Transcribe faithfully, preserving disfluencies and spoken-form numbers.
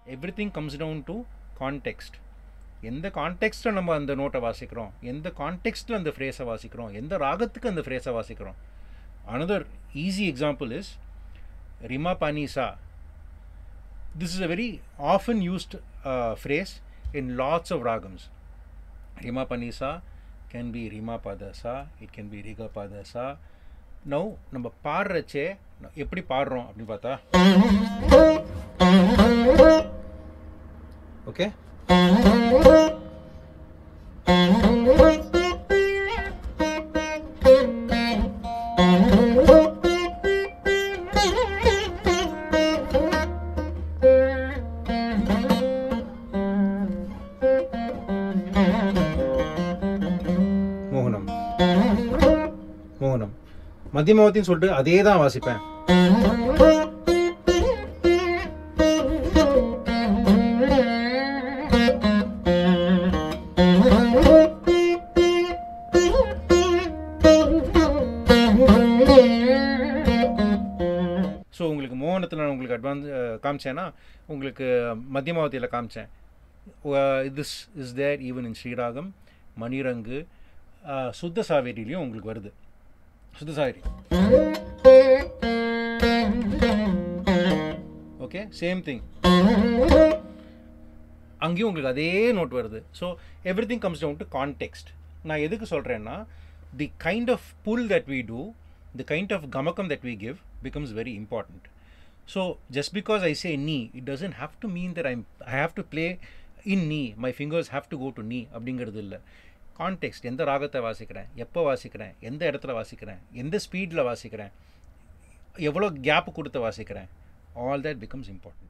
everything comes down to context. எந்த கான்டெக்ஸ்ட்ல நம்ம அந்த நோட்டை வாசிக்கிறோம், எந்த கான்டெக்ஸ்ட்ல அந்த ஃப்ரேஸை வாசிக்கிறோம், எந்த ராகத்துக்கு அந்த ஃப்ரேஸை வாசிக்கிறோம். Another easy example is Rima Pani Sa. This is a very often used uh, phrase in lots of ragams. Rima Pani Sa can be Rima Pada Sa, it can be Riga Pada Sa. Now நம்ம பாடுறச்சே எப்படி பாடுறோம் அப்படின்னு பார்த்தா, okay, மோகனம் மோகனம் மத்தியமாவத்தின்னு சொல்லிட்டு அதே தான் வாசிப்பேன். ஸோ உங்களுக்கு மோகனத்தில் நான் உங்களுக்கு அட்வான்ஸ் காமிச்சேன்னா உங்களுக்கு மத்தியமாவத்தியில் காமிச்சேன். This is there even in Sriragam, Manirangu, சுத்த சாவேரிலையும் உங்களுக்கு வருது. சுத்த சாவேரி, ஓகே, சேம் திங், அங்கேயும் உங்களுக்கு அதே நோட் வருது. So everything comes down to context. நான் எதுக்கு சொல்கிறேன்னா, the kind of pull that we do, the kind of gamakam that we give becomes very important. So just because I say knee, it doesn't have to mean that I'm I have to play in knee, my fingers have to go to knee அப்படிங்கிறது இல்லை. Context, எந்த ராகத்தை வாசிக்கிறேன், எப்போ வாசிக்கிறேன், எந்த இடத்துல வாசிக்கிறேன், எந்த ஸ்பீடில் வாசிக்கிறேன், எவ்வளோ கேப் கொடுத்து வாசிக்கிறேன், all that becomes important.